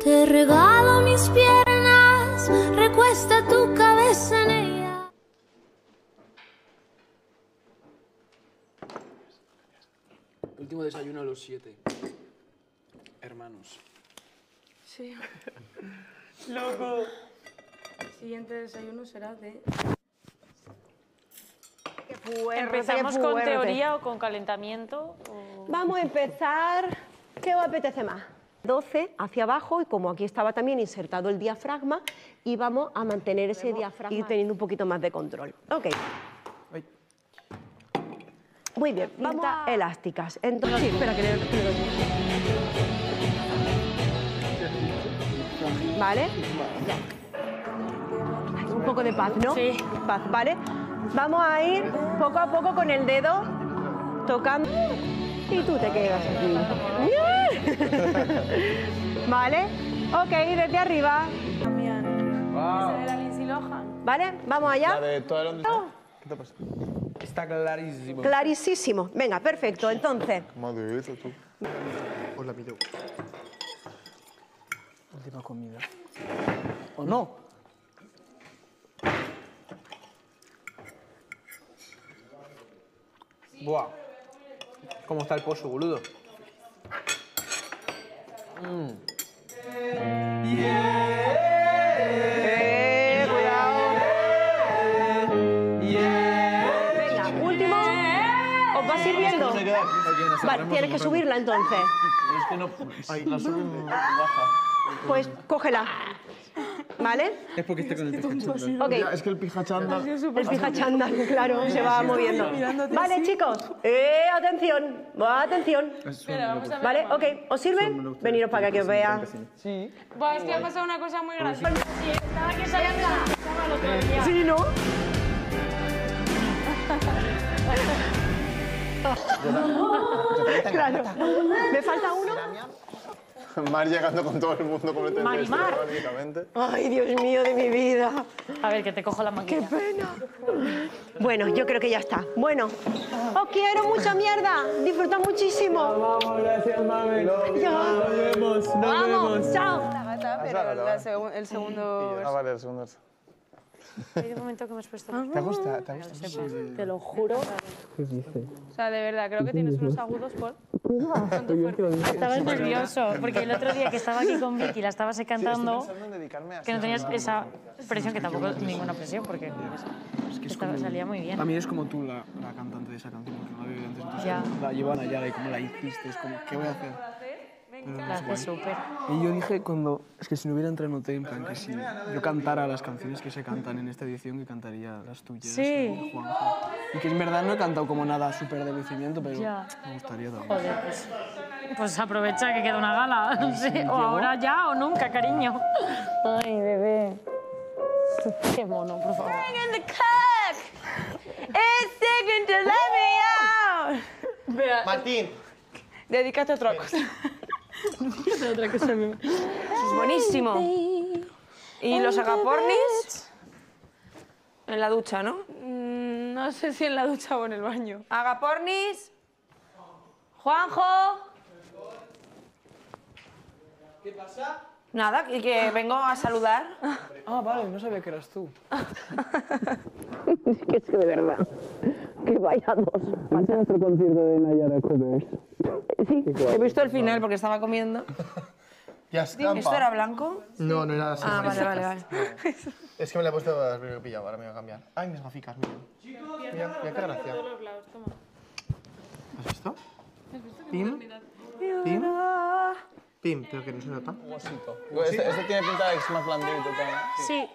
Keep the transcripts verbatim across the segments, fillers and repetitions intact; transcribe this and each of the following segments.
Te regalo mis piernas, recuesta tu cabeza en ella. Último desayuno a los siete. Hermanos. Sí. Loco. El siguiente desayuno será de... Qué fuerte, ¿Empezamos qué con fuerte. teoría o con calentamiento? O... Vamos a empezar... ¿Qué os apetece más? doce hacia abajo y como aquí estaba también insertado el diafragma, íbamos a mantener ese diafragma y teniendo un poquito más de control. Ok. Muy bien, vamos a elásticas. Entonces, sí, espera que le, que le doy. ¿Vale? Ya. Un poco de paz, ¿no? Sí. Paz, ¿vale? Vamos a ir poco a poco con el dedo tocando y tú te quedas aquí. ¿Vale? Ok, desde arriba. Wow. La Lindsay Lohan. ¿Vale? ¿Vamos allá? La de toda la... ¿Qué te pasa? Está clarísimo. Clarísimo. Venga, perfecto. Entonces... Madre eso, tú. Hola, mi yo. Última comida. ¿O no? Buah. ¿Cómo está el pozo, boludo? Mm. Eh, cuidado. Venga, último. ¿Os va sirviendo? Vale, tienes que subirla entonces. Es que no... Ay, la suben baja. Pues cógela. ¿Vale? Es porque está con el pijachándal. Ok. Es que el pijachándal... El pijachándal, claro, se va moviendo. Vale, chicos. Eh, atención. Atención. Vale, ok. ¿Os sirven? Veniros para acá que os vea. Sí. Buah, es que ha pasado una cosa muy graciosa. Sí, estaba que salía de la cama el otro día. Sí, ¿no? Claro. ¿Me falta uno? Mar llegando con todo el mundo completamente Marimar. prácticamente. Ay, Dios mío de mi vida. A ver, que te cojo la ¡Qué máquina. pena! Bueno, yo creo que ya está. Bueno, os quiero mucha mierda. Disfrutad muchísimo. Vamos, gracias, mami. Ya. Nos vemos, nos Vamos, vemos. chao. Pero la segu- el segundo... Ah, vale, el segundo. Hay un momento que me has puesto... ¿Te gusta? ¿Te gusta? Te lo juro. ¿Qué dice? O sea, de verdad, creo que tienes unos agudos por... con tu fuerza. Estabas nervioso, porque el otro día que estaba aquí con Vicky, la estabas cantando, Pensando en dedicarme a... que no tenías esa presión, que tampoco es ninguna presión, porque Es que es estaba, como... salía muy bien. A mí es como tú, la, la cantante de esa canción, porque no la había oído antes. Entonces, Ya. la llevan allá y como la hiciste, es como, ¿qué voy a hacer? La hace súper. Y yo dije cuando... Es que si no hubiera entrado noté en plan que si yo cantara las canciones que se cantan en esta edición, que cantaría las tuyas. Sí. o Juanjo. Y que en verdad no he cantado como nada súper de lucimiento, pero Ya. me gustaría también. Joder, pues, pues aprovecha que queda una gala. No sé, o ahora ya o nunca, cariño. Ay, bebé. Qué mono, por favor. Martín. Dedícate a otra cosa. Dedícate a otra cosa, mi... Es buenísimo. ¿Y los agapornis? En la ducha, ¿no? Mm, no sé si en la ducha o en el baño. Agapornis. Juanjo. ¿Qué pasa? Nada, y que vengo a saludar. Ah, vale, no sabía que eras tú. Es que es de verdad. Que vaya dos. ¿Has nuestro concierto de Nayara Covers? Sí. He visto el final porque estaba comiendo. Ya escapa. ¿Esto era blanco? No, no era así. Ah, vale, vale, vale. Es que me la he puesto a ver pillado, ahora me voy a cambiar. Ay, mis gaficas, mira. Mira, mira qué gracia. ¿Has visto? Pim. Pim. Pim, pero que no se nota. Huesito. Este, este tiene pinta de que es más blandito. Sí.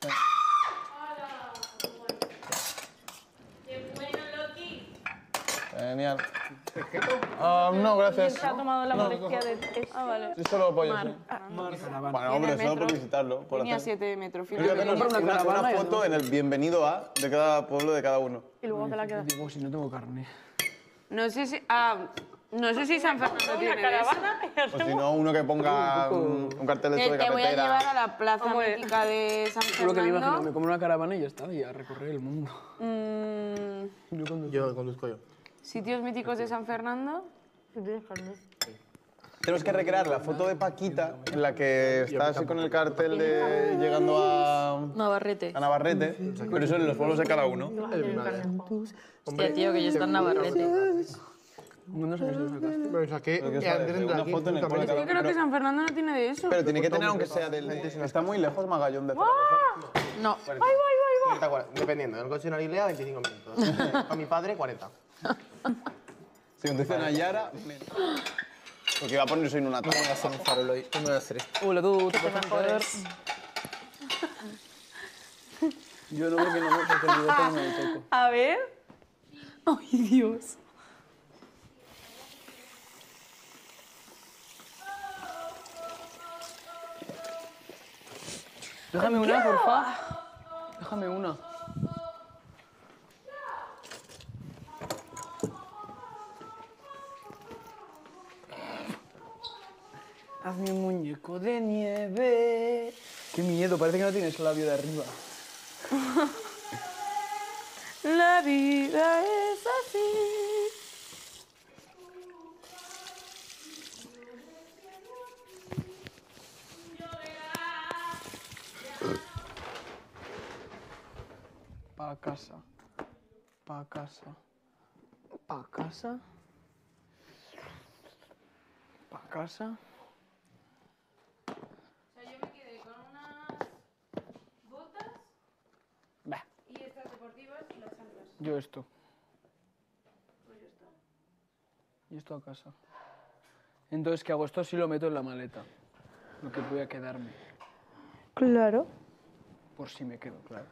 Genial. Ah, no, gracias. Se ha tomado la molestia de... Ah, vale. Yo solo pollo, sí. Caravana. Bueno, hombre, solo por visitarlo. Por Tenía hacer... siete metros. Yo tengo una, una, una foto en el bienvenido a de cada pueblo de cada uno. Y luego te la quedas. Digo, si no tengo carne. No sé si... Ah, no sé si San Fernando tiene caravana. O si no, uno que ponga un, un cartel hecho de Te voy a cafetera. llevar a la plaza mítica de San Lo que me imagino, Fernando. me como una caravana y ya está, y a recorrer el mundo. Mm, Yo cuando... Yo conduzco yo. sitios míticos de San Fernando. Tenemos que recrear la foto de Paquita en la que está así con el cartel de llegando a Navarrete. a Navarrete, pero eso en los pueblos de cada uno. Hostia, tío, que yo estoy en Navarrete. ¿Cuántos años te sacaste? Me saqué Porque es antes de una aquí, foto en el también. pueblo de cada Yo creo que San Fernando no tiene de eso. Pero tiene que tener aunque sea del... Está muy lejos Magallón de Zaragoza. No. treinta, cuarenta, dependiendo, en el coche de Narilea, veinticinco minutos. A mi padre, cuarenta. Si conducen a Yara... Porque iba a ponerse en una tabla. Voy a hacer un farol hoy. ¿Cómo voy a hacer esto? Hola, tú, ¿te puedes meter? Yo no, porque no me porque el bigote no me lo toco. A ver. Ay, Dios. Déjame una, porfa. Déjame una. Hazme un muñeco de nieve. Qué miedo, parece que no tienes el labio de arriba. La vida es así. Pa' casa. Pa' casa. Pa' casa. Pa' casa. O sea, yo me quedé con unas botas Bah, y estas deportivas y las chanclas. yo esto. Pues ya está. Y esto a casa. Entonces, ¿qué hago? Esto sí lo meto en la maleta. Lo que voy a quedarme. Claro. Por si me quedo, claro.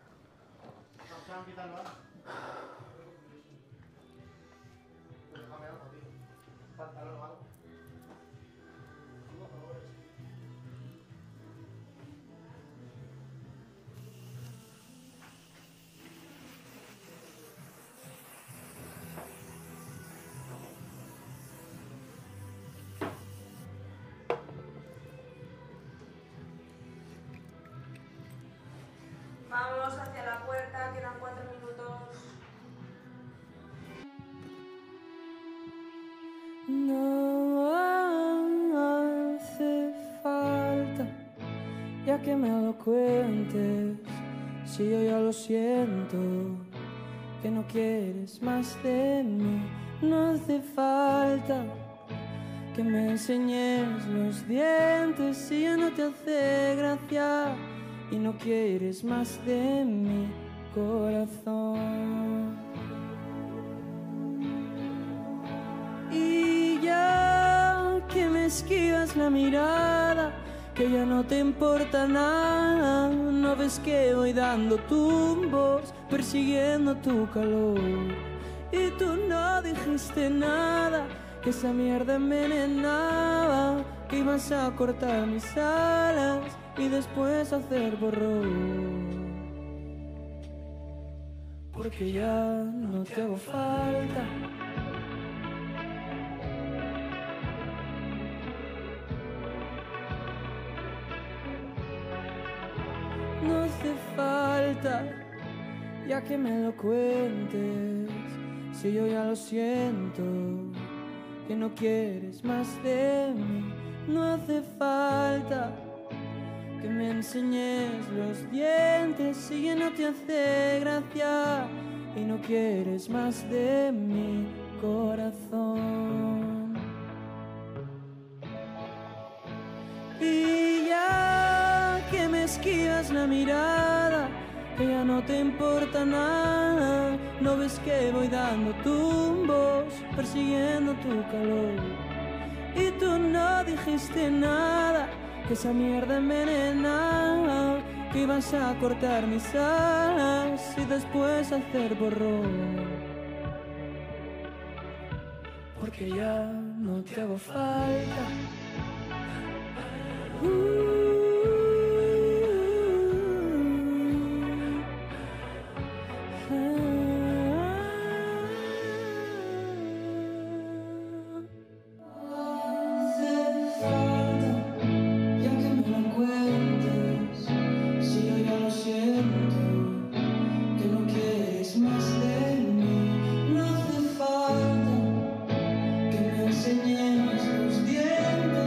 Vamos hacia la puerta, quedan cuatro minutos. No hace falta, ya que me lo cuentes, si yo ya lo siento, que no quieres más de mí. No hace falta que me enseñes los dientes, si ya no te hace gracia y no quieres más de mi corazón. Y ya que me esquivas la mirada, que ya no te importa nada, no ves que voy dando tumbos, persiguiendo tu calor. Y tú no dijiste nada, que esa mierda envenenaba, que ibas a cortar mis alas y después hacer borrón. Porque ya no te hago falta. No hace falta, ya que me lo cuentes, si yo ya lo siento, que no quieres más de mí. No hace falta que me enseñes los dientes, si ya no te hace gracia y no quieres más de mi corazón. Y ya que me esquivas la mirada, que ya no te importa nada, no ves que voy dando tumbos, persiguiendo tu calor. Y tú no dijiste nada, que esa mierda envenenaba, que ibas a cortar mis alas y después hacer borrón. Porque ya no te hago falta. Uh. Enseñes los dientes.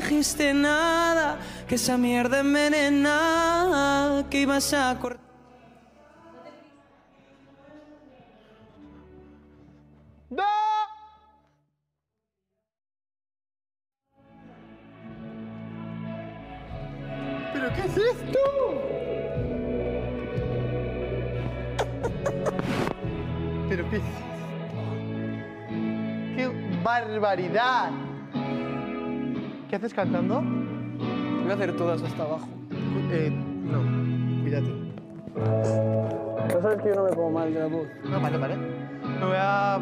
dijiste nada, que esa mierda envenenada, que ibas a cortar. ¡No! ¿Pero qué es esto? ¿Pero qué es esto? ¡Qué barbaridad! ¿Qué haces cantando? Voy a hacer todas hasta abajo. Eh, no, cuídate. ¿No sabes que yo no me pongo mal de la voz? No, vale, vale. Me voy a...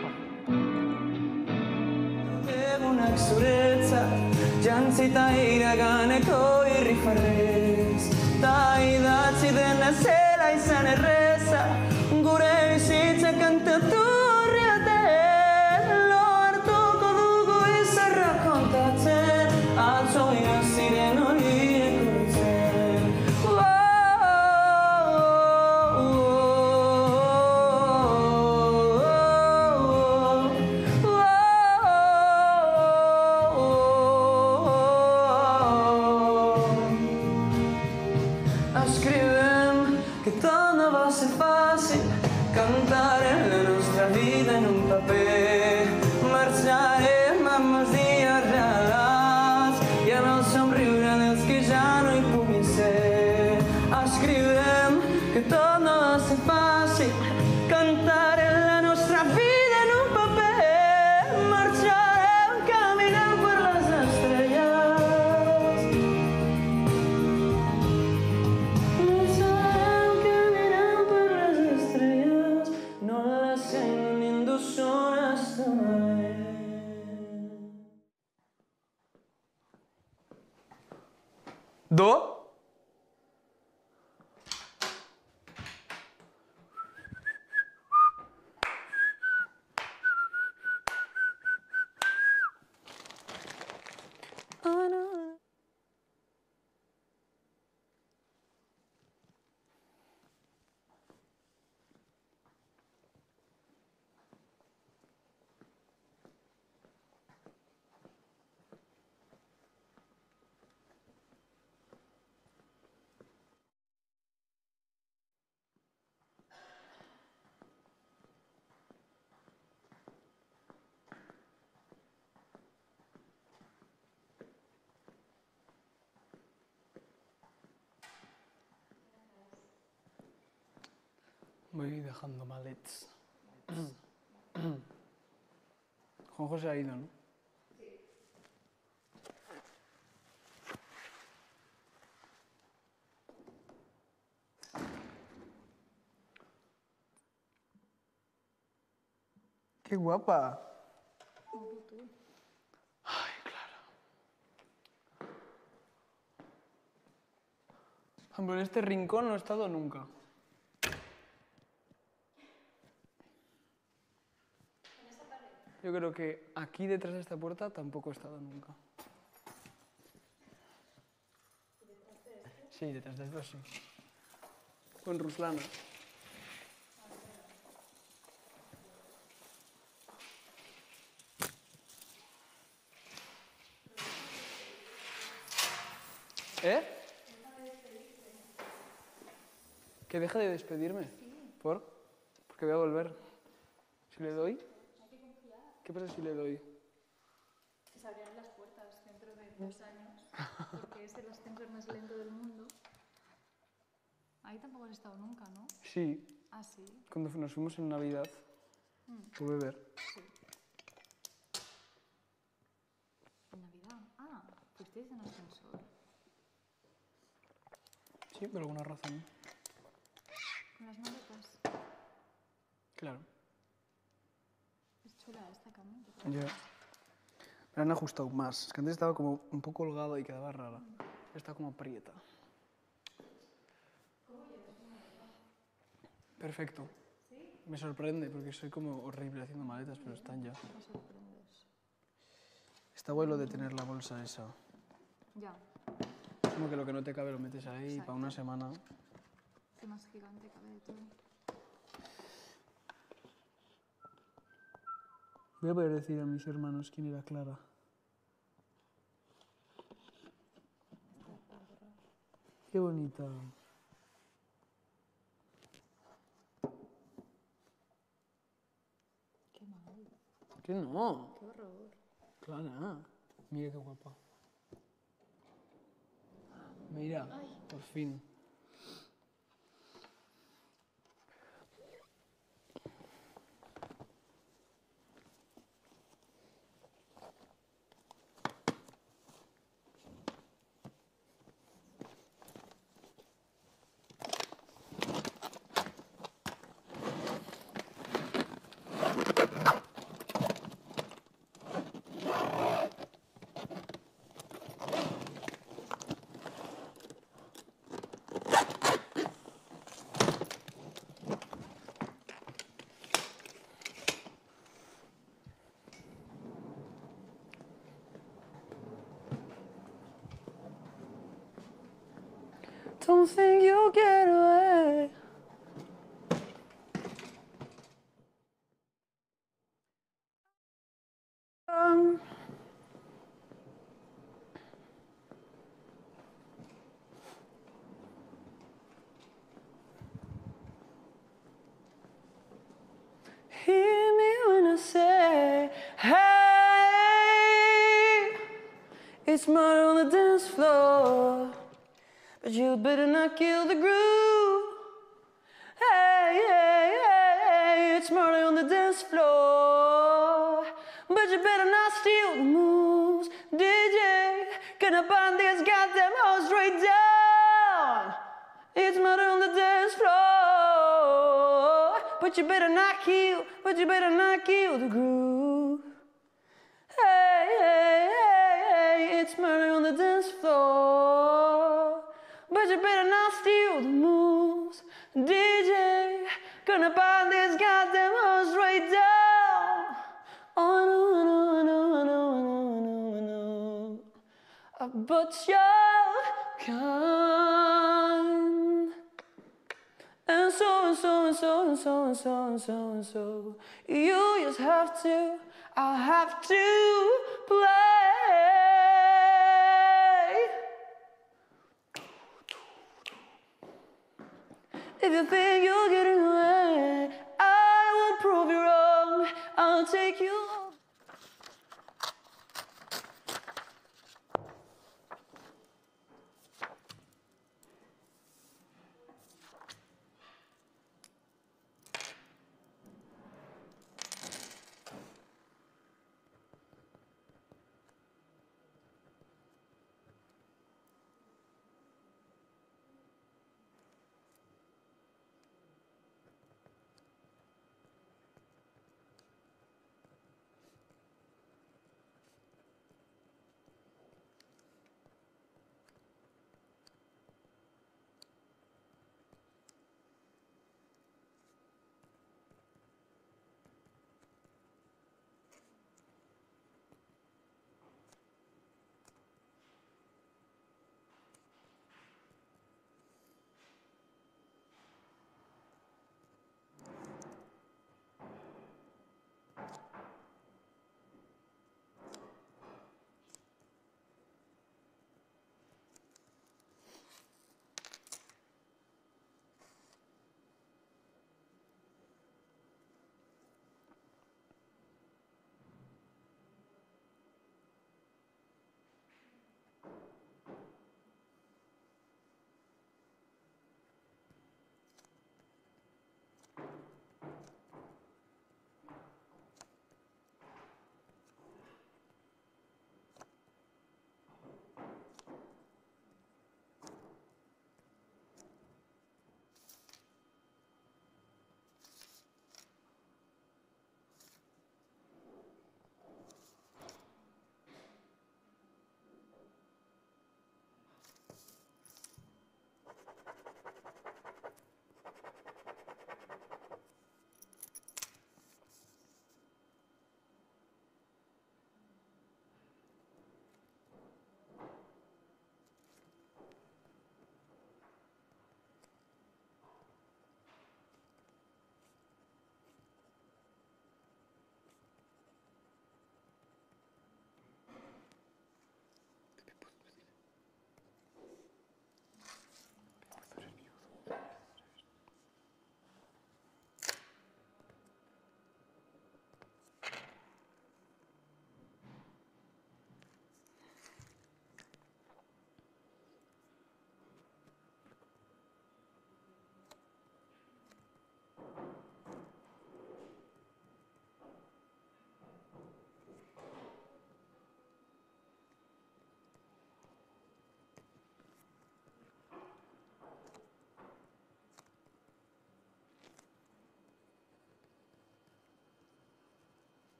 Egunak zuretzat, jantzita iraganeko irrifarrez. Ta idatzi dena zela izan erreza, gure bizitza kantatu horriaten. Lo hartuko dugu izarra kontatzen, atzo ziren horiek urtzen. Escribem que tot no va ser fàcil, cantarem la nostra vida en un paper. Marxarem amb els dies relats i amb el somriure dels que ja no hi puguin ser. Escriurem que tot no va ser fàcil, cantarem la nostra vida en un paper. Marxarem caminant per les estrelles. Marxarem caminant per les estrelles, no les sent ningú soles també. Do. Voy dejando malets. Juanjo se ha ido, ¿no? ¡Qué guapa! Ay, claro. Por ejemplo, en este rincón no he estado nunca. Yo creo que aquí detrás de esta puerta tampoco he estado nunca. Sí, detrás de esto sí. Con Ruslana. ¿Eh? ¿Que deje de despedirme? ¿Por? Porque voy a volver. Si le doy... ¿Qué pasa si le doy? Se abrirán las puertas dentro de dos años, porque es el ascensor más lento del mundo. Ahí tampoco has estado nunca, ¿no? Sí. Ah, sí. Cuando nos fuimos en Navidad, Mm. por beber. Sí. En Navidad. Ah, fuisteis en ascensor. Sí, por alguna razón. Con las maletas. Claro. Es chula esta cama. Ya. Me la han ajustado más. Es que antes estaba como un poco holgada y quedaba rara. Está como aprieta. Perfecto. Me sorprende porque soy como horrible haciendo maletas, pero están ya. Me sorprendes. Está bueno lo de tener la bolsa esa. Ya. Como que lo que no te cabe lo metes ahí Exacto. para una semana. Encima es gigante, cabe de todo. Voy a poder decir a mis hermanos quién era Clara. Qué bonita. Qué mal. ¿Qué no? Qué horror. Clara, mira qué guapa. Mira, por fin. Don't think you'll get away. Um, hear me when I say, hey, it's murder on the dance floor. But you better not kill the groove. Hey, hey, hey, hey, it's murder on the dance floor. But you better not steal the moves, D J. Gonna burn this goddamn house straight down. It's murder on the dance floor. But you better not kill, but you better not kill the groove. Hey, hey, hey, hey, it's murder on the dance floor. But you better not steal the moves, D J. Gonna burn this goddamn house right down. Oh no, no, no, no, no, no, no. But you're kind. And so and so and so and so and so and so and so. You just have to, I have to play. If you think you're getting away, I will prove you wrong. I'll take you home.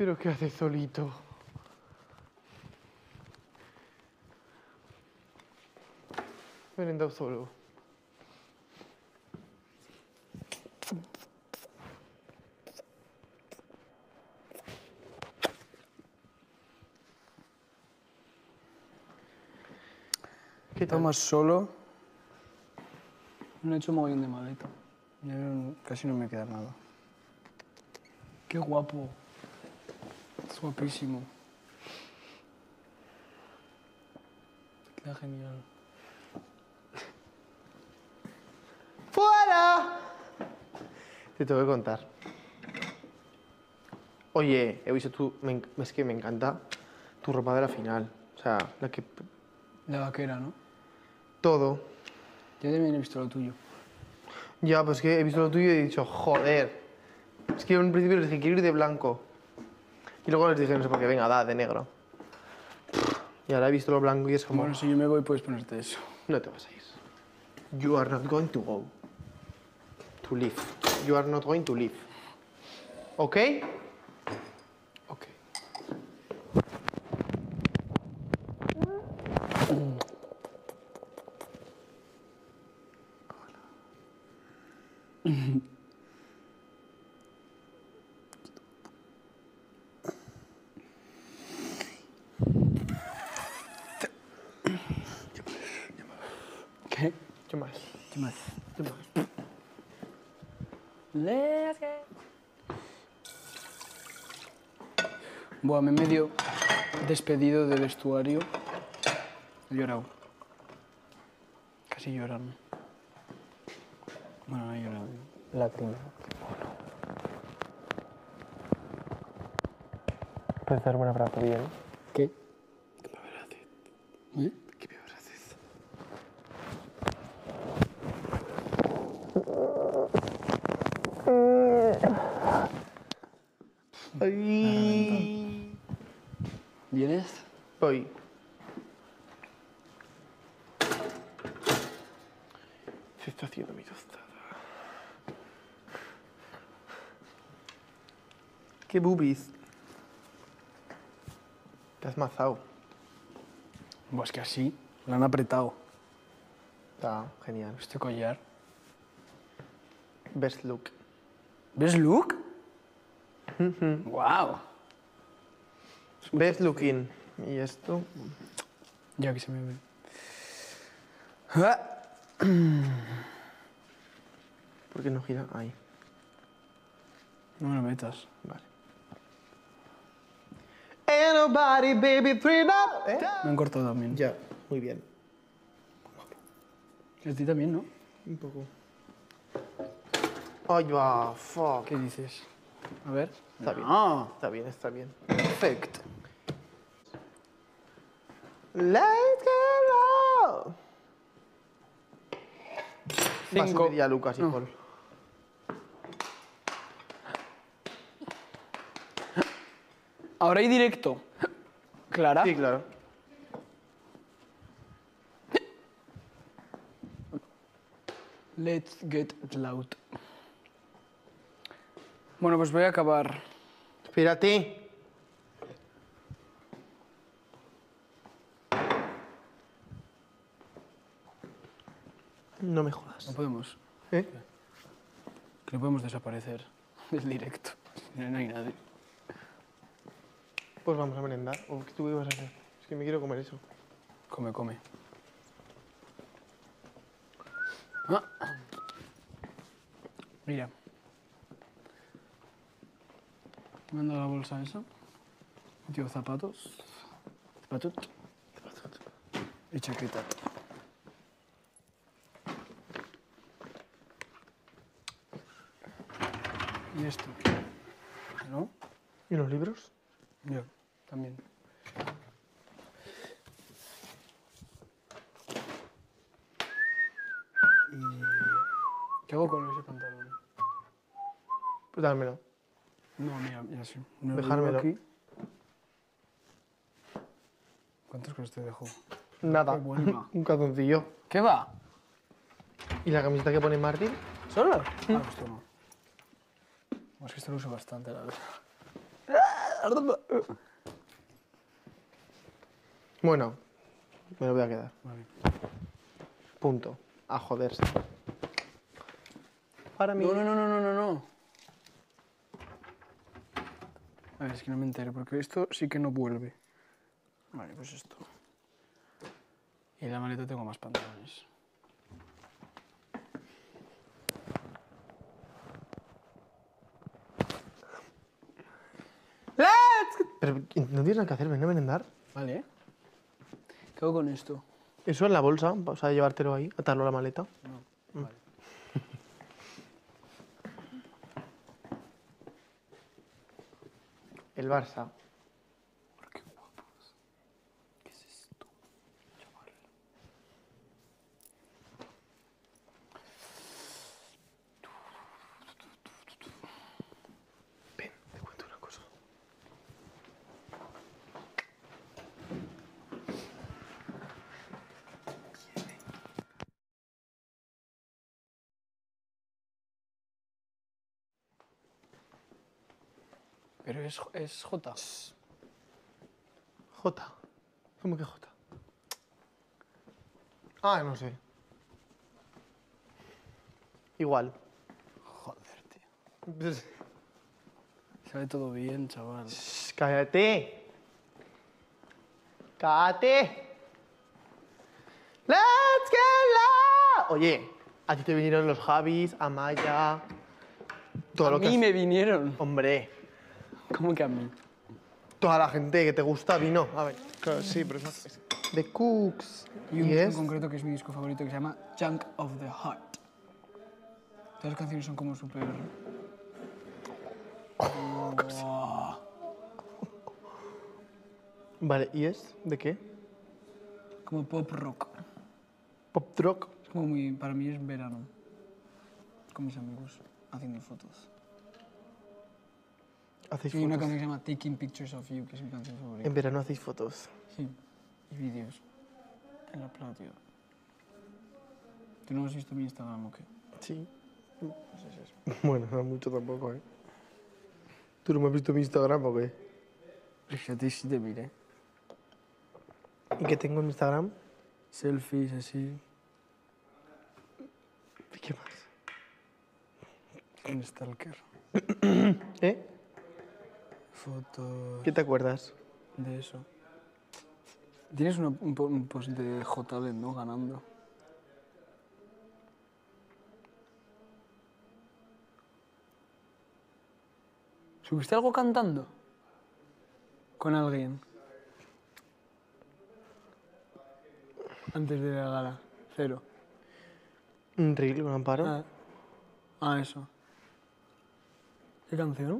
¿Pero qué hace solito? Merendado solo. ¿Qué tomas solo? No he hecho mogollón de maleta. Ya no- casi no me queda nada. Qué guapo. Es guapísimo. Te queda genial. ¡Fuera! Te tengo que contar. Oye, he visto tú, me enc- es que me encanta tu ropa de la final. O sea, la que... La vaquera, ¿no? Todo. Yo también he visto lo tuyo. Ya, pues que he visto lo tuyo y he dicho, joder. Es que en un principio les dije, quiero ir de blanco. Y luego les dije, no sé por qué, venga, da, de negro. Y ahora he visto lo blanco y es como... Bueno, si yo me voy, puedes ponerte eso. No te vas a ir. You are not going to go. To leave. You are not going to leave. ¿Ok? Ok. ¿Qué? ¿Qué más? ¿Qué más? ¿Qué más? Let's go. Buah, me he medio despedido de vestuario. He llorado. Casi llorando. Bueno, no he llorado. Lágrima. Puedes darme un abrazo bien. ¿Qué? ¿Qué me abraces? ¿Eh? ¿Qué me abraces? Ay. ¿Vienes? Voy. Se está haciendo mi tostada. ¿Qué boobies? Te has mazado. Buah, es que así la han apretado. Está genial. Este collar. Best look. ¿Ves look? ¡Wow! Best looking. Y esto. Ya que se me ve. ¿Por qué no gira? Ahí. No me lo metas. Vale. Ain't nobody, baby, three up. ¿Eh? Me han cortado también. Ya, muy bien. Y a ti también, ¿no? Un poco. Ay, va, fuck. ¿Qué dices? A ver. Está bien. Ah, Está bien, está bien. perfecto. Let's get low. Va a Cinco. subir ya Lucas y No. Paul. Ahora hay directo. ¿Clara? Sí, claro. Let's get loud. Bueno, pues voy a acabar. Espérate. No me jodas. No podemos. ¿Eh? Que no podemos desaparecer del directo. No, no hay nadie. Pues vamos a merendar. ¿O qué tú qué vas a hacer? Es que me quiero comer eso. Come, come. Ah. Mira. Me han dado la bolsa esa. Metido zapatos. Zapatos. Y chaqueta. Y esto. ¿No? ¿Y los libros? Yo, también. Y... ¿Qué hago con ese pantalón? Pues dármelo. No, mira, mira, sí. Me lo Dejármelo. llevo aquí. ¿Cuántas cosas te dejo? Nada. Qué buena. Un calzoncillo. ¿Qué va? ¿Y la camiseta que pone Martín? ¿Solo? Ah, pues toma. Es que esto lo uso bastante, la verdad. Bueno, me lo voy a quedar. Vale. Punto. A joderse. Para mí. No, no, no, no, no, no, no. A ver, es que no me entero, porque esto sí que no vuelve. Vale, pues esto. Y en la maleta tengo más pantalones. ¡Let's! Pero no tienes nada que hacer, ven a merendar. Vale. ¿Qué hago con esto? Eso en la bolsa, vas a llevártelo ahí, atarlo a la maleta. No. Vale. El Barça. Qué guapos. ¿Qué es esto, chaval? Ven, te cuento una cosa. Pero es, es J. J. ¿Cómo que J? Ah, no sé. Igual. Joder, tío. Sabe todo bien, chaval. Shh, cállate. Cállate. Let's get loud. Oye, a ti te vinieron los Javis, Amaya. Todo A lo que mí has- me vinieron. Hombre, ¿Cómo que a mí? toda la gente que te gusta vino. A ver. Claro, sí, pero es... es- The Cooks. Y un Y disco en es. concreto que es mi disco favorito que se llama Junk of the Heart. Todas las canciones son como súper... Buah. Vale, ¿y es? ¿De qué? Como pop rock. Pop rock. Es como muy... Para mí es verano. Con mis amigos, haciendo fotos. Hacéis Y hay una fotos. canción que se llama Taking Pictures of You, que es mi canción favorita. En verano hacéis fotos. Sí. Y vídeos. En la playa, tío. ¿Tú no has visto mi Instagram o qué? Sí. Pues es eso. Bueno, no mucho tampoco, ¿eh? ¿Tú no me has visto mi Instagram o qué? Es que a ti sí te miré. ¿Y qué tengo en mi Instagram? Selfies así. ¿Y qué más? Un stalker. ¿Eh? Fotos ¿Qué te acuerdas? de eso. Tienes una- un, po- un post de J B, ¿no? Ganando. ¿Subiste algo cantando? Con alguien. Antes de la gala. Cero. Un reel con Amparo. Ah, ah, eso. ¿Qué canción?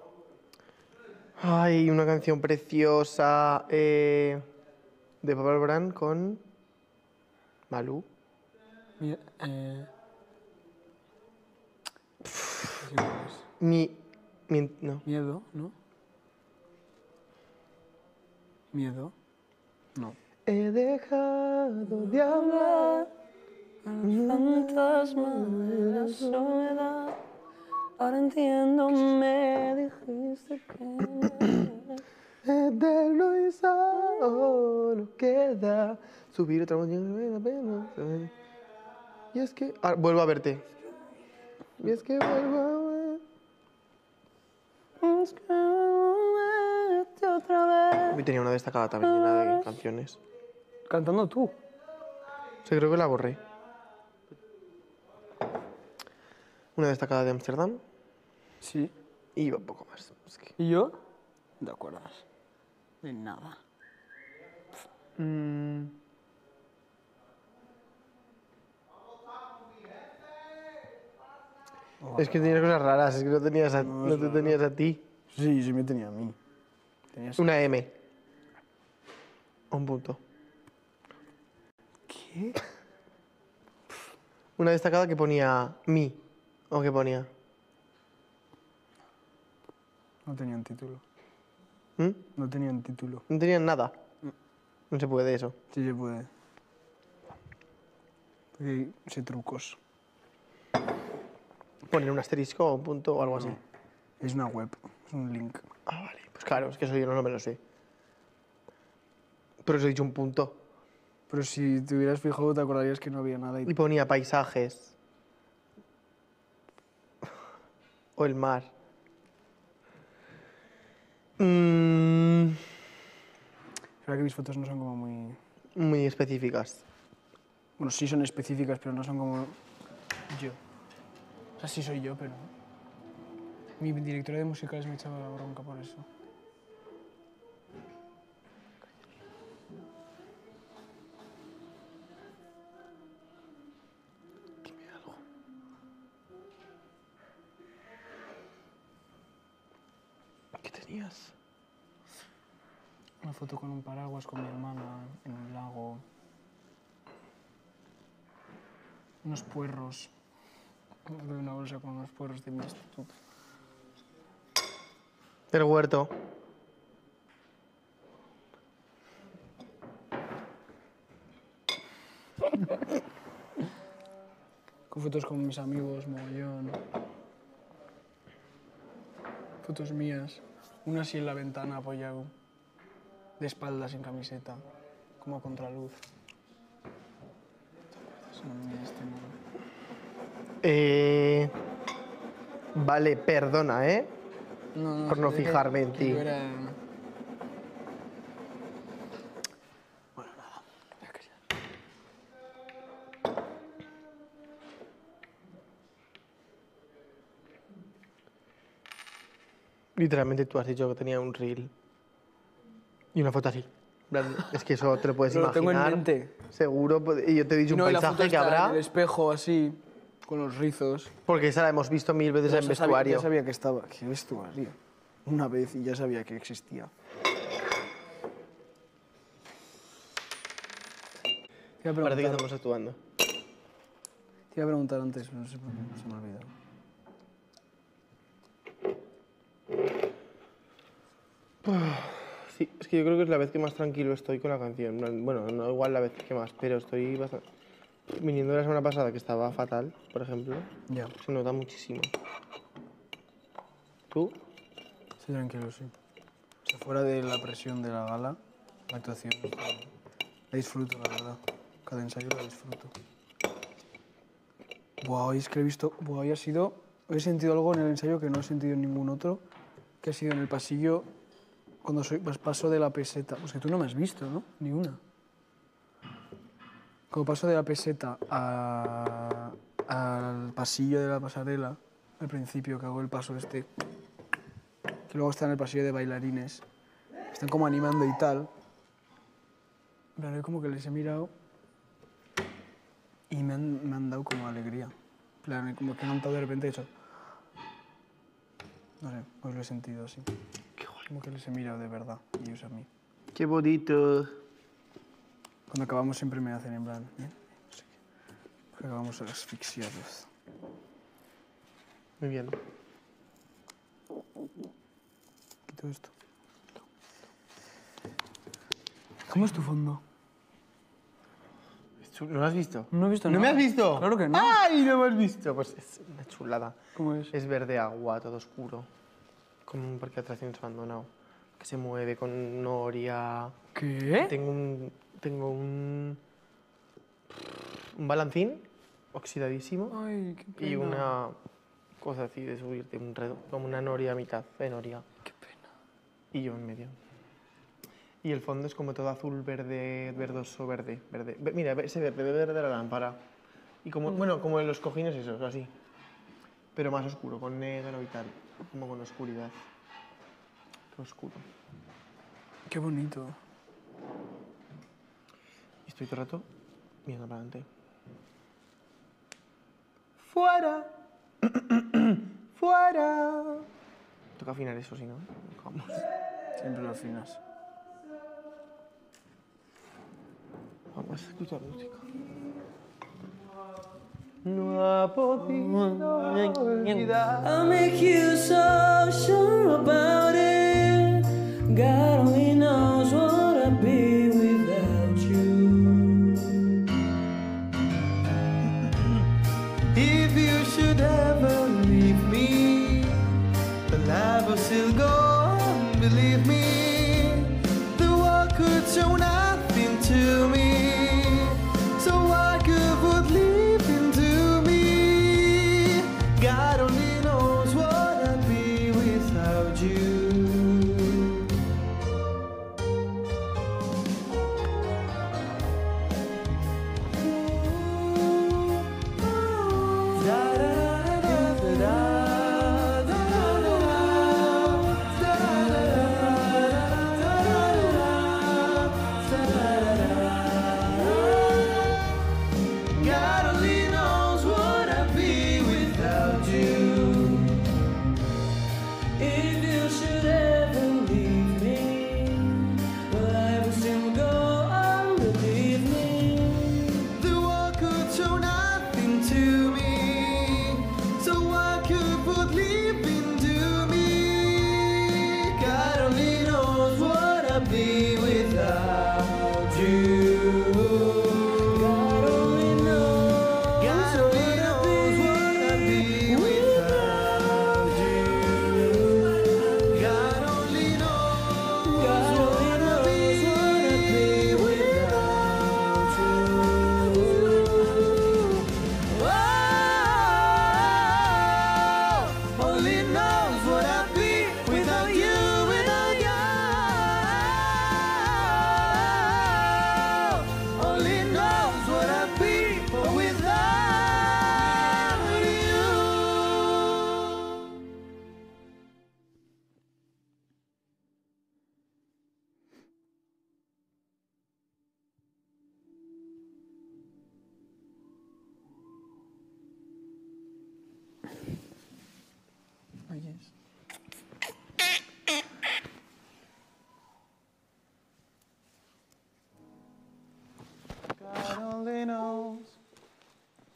Ay, una canción preciosa eh, de Pablo Alborán con Malú. Mi- eh... sí, pues. Mi, mi- no. Miedo, ¿no? Miedo. No. He dejado de hablar. Fantasma de la soledad. Ahora entiendo, me dijiste que... Eterno y solo queda subir otra montaña de la pena. Y es que... ah, vuelvo a verte. Y es que vuelvo a ver... Es que verte otra vez. Hoy tenía una destacada también llena de canciones. Cantando tú. O sea, creo que la borré. Una destacada de Ámsterdam Sí. y un poco más. Es que- ¿Y yo? ¿Te acuerdas? De nada. Mm, es que tenías cosas raras, es que no, tenías a- no te tenías a ti. Sí, sí me tenía a mí. Tenías... Una M. Un punto. ¿Qué? Una destacada que ponía mi. ¿O qué ponía? No tenían título. ¿Mm? No tenían título. No tenían nada. No se puede eso. Sí se puede. Porque sé trucos. Poner un asterisco o un punto o algo así. Es una web, es un link. Ah, vale. Pues claro, es que eso yo no me lo sé. Pero os he dicho un punto. Pero si te hubieras fijado, te acordarías que no había nada. Y ponía paisajes. O el mar. Mm, Es verdad que mis fotos no son como muy... muy específicas. Bueno, sí son específicas, pero no son como yo. O sea, sí soy yo, pero... Mi directora de musicales me echaba la bronca por eso. ¿Qué tenías? Una foto con un paraguas con mi hermana en un lago. Unos puerros. Una bolsa con unos puerros de mi instituto. Del huerto. Con fotos con mis amigos, mogollón. Fotos mías. Una así en la ventana apoyado. De espaldas, sin camiseta. Como a contraluz. Eh... Vale, perdona, ¿eh? No, no, Por no se ve que- fijarme en que ti. yo era- Literalmente tú has dicho que tenía un reel. Y una foto así. En plan, es que eso te lo puedes Pero lo tengo en imaginar. mente. Seguro. pues, Y yo te he dicho No, un y la foto paisaje que está habrá. en el espejo así, con los rizos. Porque esa la hemos visto mil veces Ya en sabía- vestuario. Ya sabía que estaba. ¿Qué vestuario? Una vez y ya sabía que existía. Te iba a Parece que preguntar, estamos actuando. te iba a preguntar antes, pero no sé por qué se me ha olvidado. Sí, es que yo creo que es la vez que más tranquilo estoy con la canción. En plan, bueno, no igual la vez que más, pero estoy bastante... Viniendo de la semana pasada, que estaba fatal, por ejemplo, Ya. se nota muchísimo. ¿Tú? Sí, tranquilo, sí. O sea, fuera de la presión de la gala, la actuación, está- la disfruto, la verdad. Cada ensayo la disfruto. Buah, hoy es que he visto... Buah, hoy ha sido... Hoy he sentido algo en el ensayo que no he sentido en ningún otro, que ha sido en el pasillo, cuando soy, pues paso de la peseta. Pues que tú no me has visto, ¿no? Ni una. Cuando paso de la peseta a- al pasillo de la pasarela, al principio, que hago el paso este, que luego está en el pasillo de bailarines, están como animando y tal. Pero como que les he mirado y me han, me han dado como alegría. En plan, como que han cantado de repente eso. No sé, pues lo he sentido así. Como que les he mirado de verdad y ellos a mí. ¡Qué bonito! Cuando acabamos siempre me hacen en plan, ¿eh? No sé qué. Porque acabamos asfixiados. Muy bien. Quito esto. ¿Cómo es tu fondo? ¿No lo has visto? No he visto ¿No nada. me has visto? Claro que no. ¡Ay, no me has visto! Pues es una chulada. ¿Cómo es? Es verde agua, todo oscuro. Como un parque de atracciones abandonado. Que se mueve con noria. ¿Qué? Tengo un... Tengo un... Un balancín oxidadísimo. Ay, qué pena. Y una cosa así de subirte, un redo, como una noria a mitad de noria. Qué pena. Y yo en medio. Y el fondo es como todo azul, verde, verdoso, verde, verde. Ve- Mira, ese verde, verde de la lámpara. Y como, bueno, como en los cojines esos, así. Pero más oscuro, con negro y tal. Como con oscuridad. Todo oscuro. Qué bonito. Y estoy todo el rato mirando para adelante. ¡Fuera! ¡Fuera! Toca afinar eso, si no. Vamos. Siempre lo afinas. Vamos a escuchar música. No ha podido olvidar. I'll make you so sure about it. God only knows what I'd be without you. If you should ever leave me, the life will still go on. Believe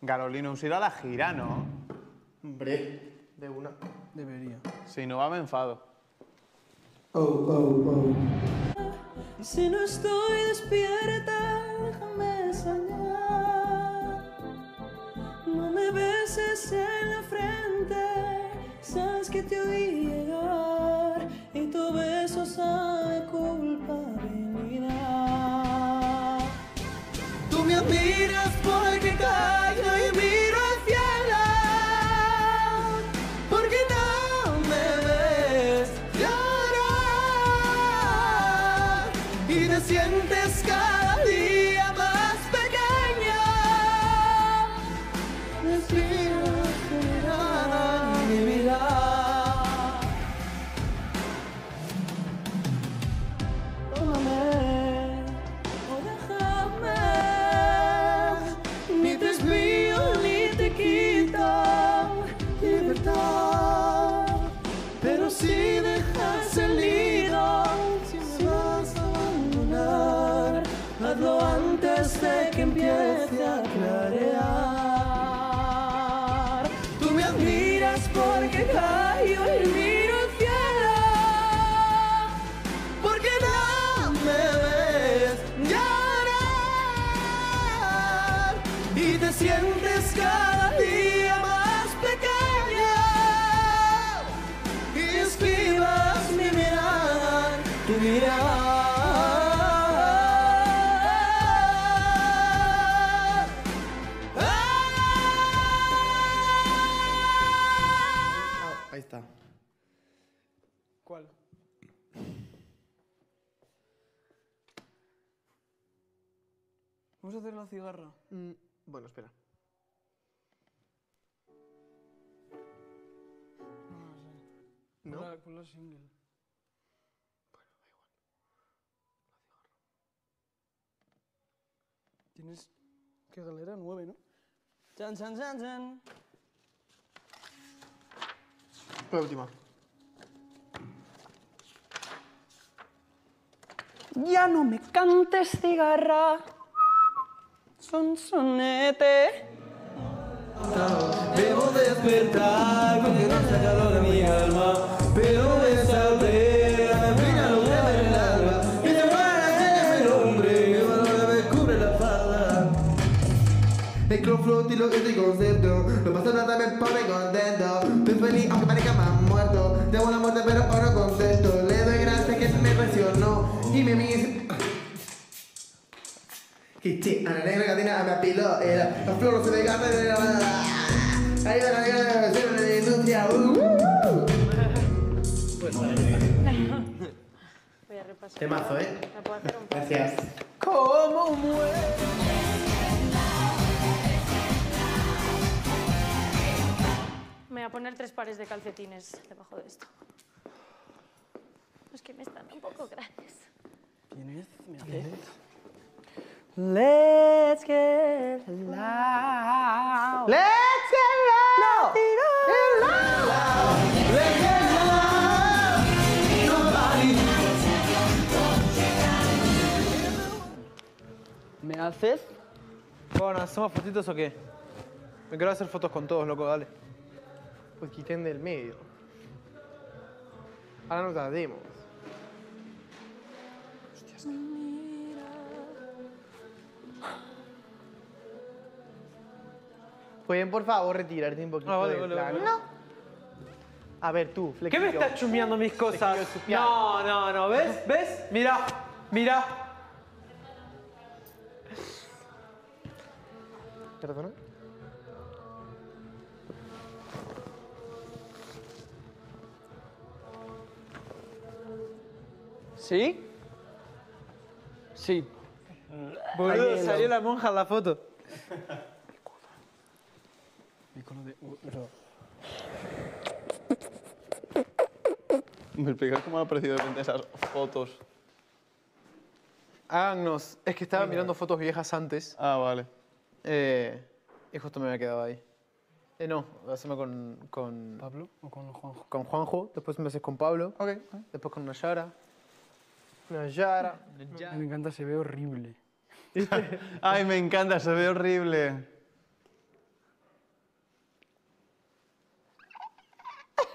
Carolina, us irà a la gira, ¿no? Hombre, de una. Debería. Si no va, me enfado. Oh, oh, oh. Y si no estoy despierta, déjame soñar. No me beses en la frente, sabes que te oí llegar y tu beso sabe culpabilidad. Tú me admiras porque caigo y miro al cielo, porque no me ves llorar y te sientes cada día más pequeña. Respiro tu mirada y mi vida. Tómame o déjame, ni te desvío ni te quito libertad. Pero si dejas el nido, si me vas a abandonar, hazlo antes de que empiece a clarear. Tú me admiras porque caigo y miro al cielo, porque no me ves llorar y te sientes cada día más pequeña y esquivas mi mirada, tu mirada. Ahí está. ¿Cuál? Vamos a hacer la cigarra. Mm, bueno, espera. No, ¿No? Pon la, pon la single. Tienes que galera nueve, ¿no? Chan, chan, chan, chan. La última. Ya no me cantes cigarra, sonsonete. Debo despertar porque no se acalora mi alma, pero me salté a la pena lo mueve el alma. Que te muera el hombre, que me cubre la falda. El club float y lo que te concepto. No pasa nada, me pone contento. Estoy feliz aunque parezca más muerto. Tengo la muerte pero ahora contesto. Le doy gracias que me presionó y me dice. Que che, a la negra catina me apiló. Era la flor no se me carne de la banda. Ahí va la negra de la industria. Voy a repasar. Temazo, ¿eh? ¿Me puedo hacer un par? Gracias. ¿Cómo muere? Me voy a poner tres pares de calcetines debajo de esto. Es que me están un poco grandes. ¿Tienes? ¿Me haces? Let's get loud. Let's get loud. Let's get loud. Nobody. ¿Me haces? Bueno, ¿hacemos fotitos o qué? Me quiero hacer fotos con todos, loco, dale. Pues quiten del medio. Ahora nos tardemos. ¿Pueden, por favor, retirarte un poquito Ah, vale, del vale, plano? vale. No. A ver, tú, ¿Qué flequillo. me estás chumeando mis cosas? Flequillo supial. No, no, no, ¿ves? ¿Ves? Mira, mira. ¿Perdona? ¿Sí? Sí. Boludo, Ahí, salió no. la monja en la foto. Icono de... uh, pero- ¿Me explicas cómo han aparecido de repente esas fotos? Háganos. Es que estaba mirando fotos viejas antes. Ah, vale. Eh, y justo me había quedado ahí. Eh, no, haceme con, con, ¿Pablo o con Juanjo? con Juanjo, después me haces con Pablo, Ok. después con Nayara. Una Yara. Me encanta, se ve horrible. Ay, me encanta, se ve horrible.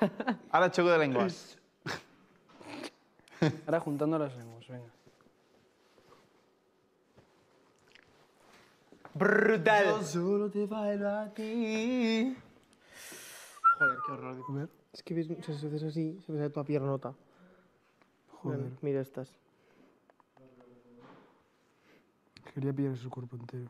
Ahora choco de lenguas. Ahora juntando las lenguas, venga. Brutal. Yo solo te bailo a ti. Joder, qué horror de comer. Es que ves muchas veces así, se me sale toda piernota. Joder. Mira, mira estas. Quería pillar su cuerpo entero.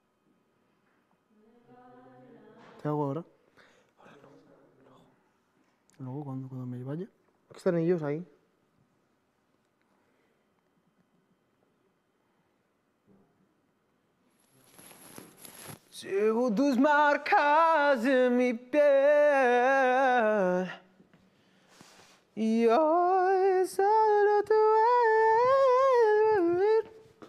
¿Qué hago ahora? Ahora no. Luego, cuando, cuando me vaya. ¿Qué están ellos ahí? Llevo tus marcas en mi piel y hoy solo tú eres.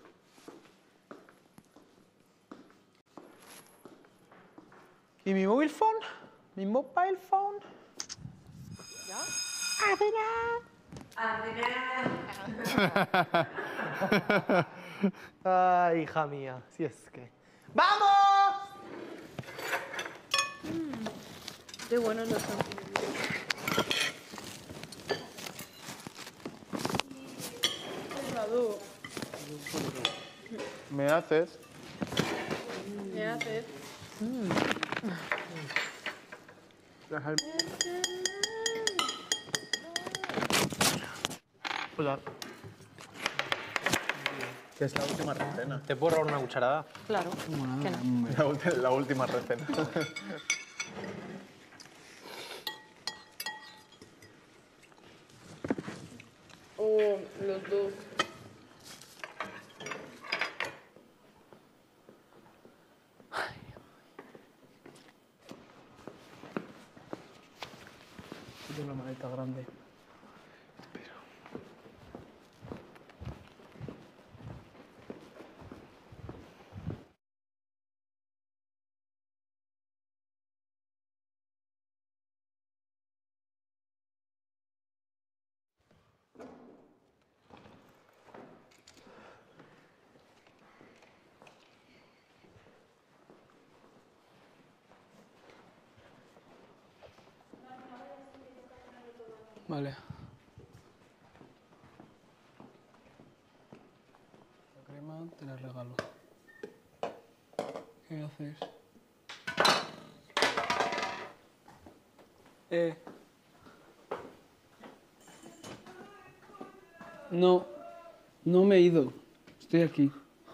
¿Y mi mobile phone? ¿Mi mobile phone? ¿Ya? Ay, hija mía, si es que... ¡Vamos! Qué buenos los champiñones. ¿Me haces? ¿Qué haces? Hola. Que es la última recena. ¿Te puedo robar una cucharada? Claro. Que no. La, ulti- la última recena. Oh, los dos. Tengo una maleta grande. Vale. La crema te la regalo. ¿Qué haces? Eh. No, no me he ido. Estoy aquí.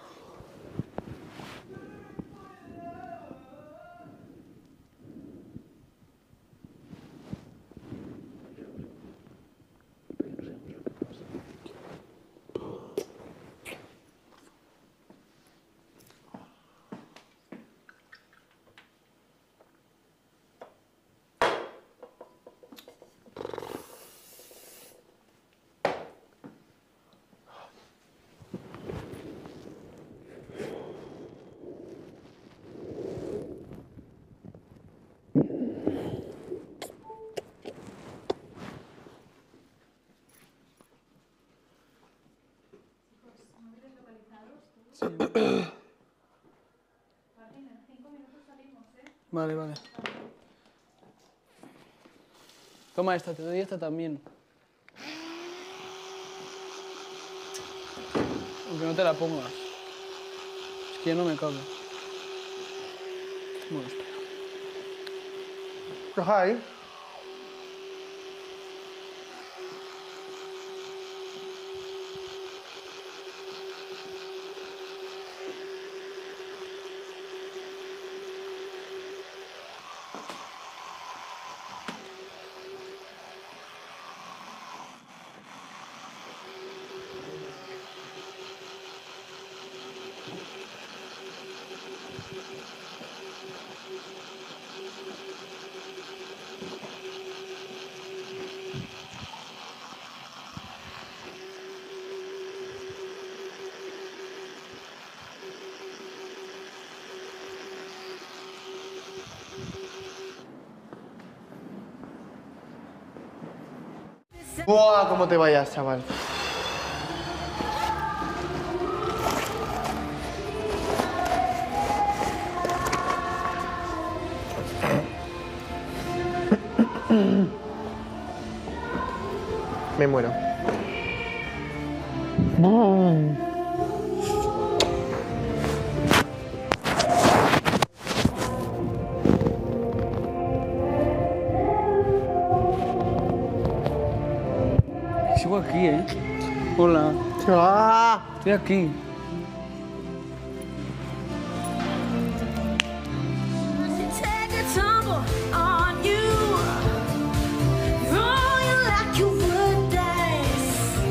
Vale, vale. Toma esta, te doy esta también. Aunque no te la pongas. Es que ya no me cabe. Bueno, espera. Deja ahí. ¡Buah! ¿Cómo te vayas, chaval? Me muero. Sigo aquí, ¿eh? Hola. ¡Ah! Estoy aquí. Take a tumble on you, throw you like you would dice.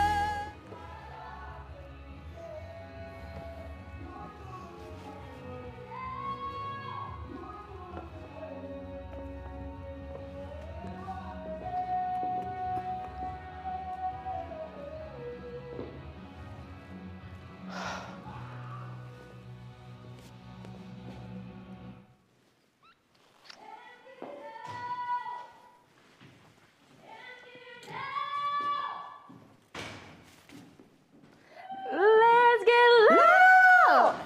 Let's get loud.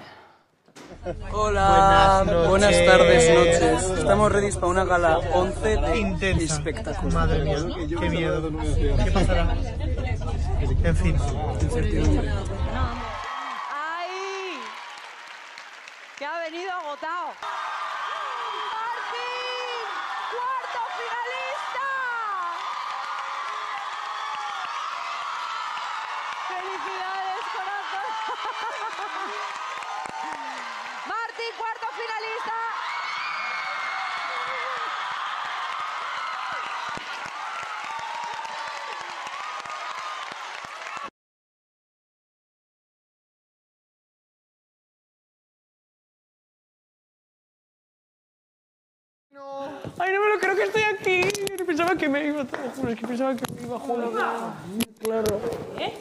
Hola. Buenas Buenas noches. tardes, noches. Estamos ready para una gala once de Intensa. espectáculo. Madre mía, qué miedo. ¿Qué pasará? En fin. ¡Ay! Que ha venido agotado. ¡Martín! ¡Cuarto finalista! ¡Felicidades, corazón! ¡Martín, cuarto finalista! Ay, no me lo creo que estoy aquí. Pensaba que me iba, te lo juro, es que pensaba que me iba a jugar. Claro. ¿Eh?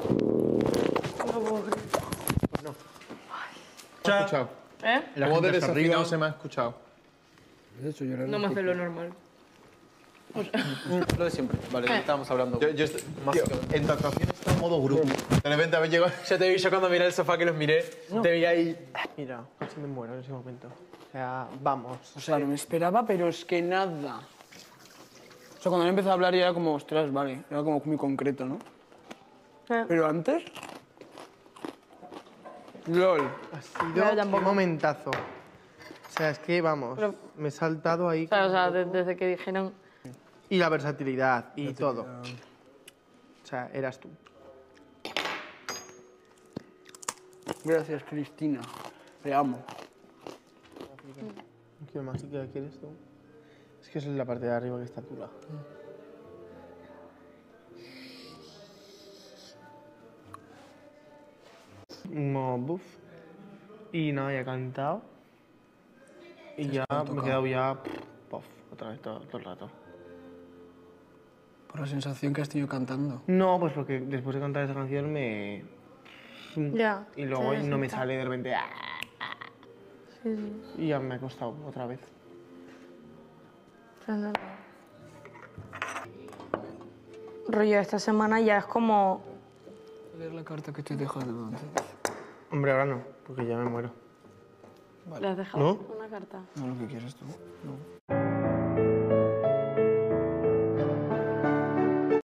Escuchado. ¿Eh? La voz de desafinado se me ha escuchado. De hecho, llorar. No me hace lo normal. Lo de siempre. Vale, estábamos hablando. Yo, yo estoy, tío, en tu actuación está en modo grupo. De repente habéis llegado. Ya te vi yo cuando miré el sofá que los miré. Te vi ahí. Mira, casi me muero en ese momento. O sea, vamos. O sea, no me esperaba, pero es que nada. O sea, cuando me empezó a hablar ya era como, ostras, vale, era como muy concreto, ¿no? Pero antes... LOL. Ha sido un momentazo. O sea, es que, vamos, Pero- me he saltado ahí. O sea, o sea, de- desde que dijeron... Y la versatilidad y todo. O sea, eras tú. Gracias, Cristina. Te amo. ¿Qué más quieres tú? Es que esa es la parte de arriba que está dura. No, buf. Y nada, ya he cantado. Y ya me he quedado ya... Puff, otra vez todo, todo el rato. Por la sensación que has tenido cantando. No, pues porque después de cantar esa canción me... Ya. Y luego Sí, no me sí. sale de repente... ¡ah! Sí, sí. Y ya me ha costado otra vez. Rollo, esta semana ya es como... Leer la carta que te he dejado antes. Hombre, ahora no, porque ya me muero. ¿Le has dejado ¿No? una carta? No, lo que quieras tú. No.